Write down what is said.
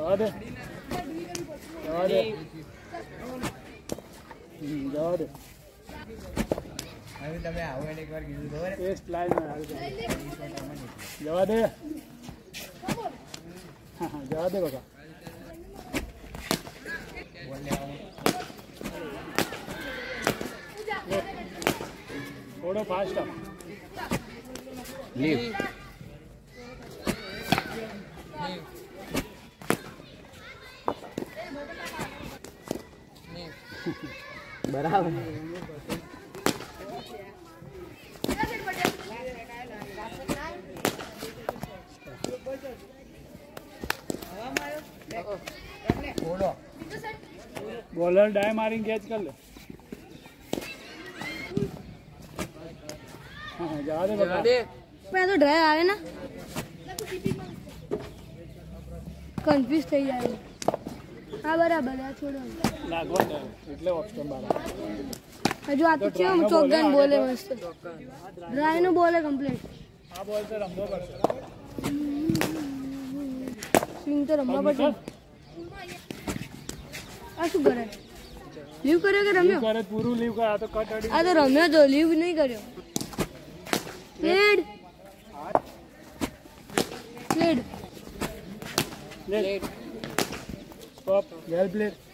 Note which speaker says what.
Speaker 1: જવા દે જવા દે જવા દે
Speaker 2: હવે તમે આવો એટલે એકવાર કીધું તો
Speaker 1: એ સ્લાઇડમાં આવી જવા દે હા જવા દે બકા थोड़ा फास्ट आप
Speaker 2: लीव बराबर
Speaker 1: बॉलर डाय मारिंग कैच कर ले हाँ जा दे बता
Speaker 3: मैं तो ड्राइव आवे ना कंफ्यूज થઈ જાય હા બરાબર આ છોડો
Speaker 1: લાગવા દે એટલે ઓપ્શન બાર
Speaker 3: હજુ આ તો કેમ ચોકગન બોલે મસ્ત ડ્રાઈવ નો બોલે કમ્પ્લીટ
Speaker 1: આ બોલ તો રમવો પડશે
Speaker 3: સ્વિંગ તો રમવા પડશે આ શું કરે લીવ કર્યો કે રમ્યો
Speaker 1: કરે પૂરું લીવ કર આ તો કટ અડી
Speaker 3: આ તો રમ્યો તો લીવ નહીં કર્યો પ્લેડ
Speaker 1: સ્ટોપ વેલ પ્લેડ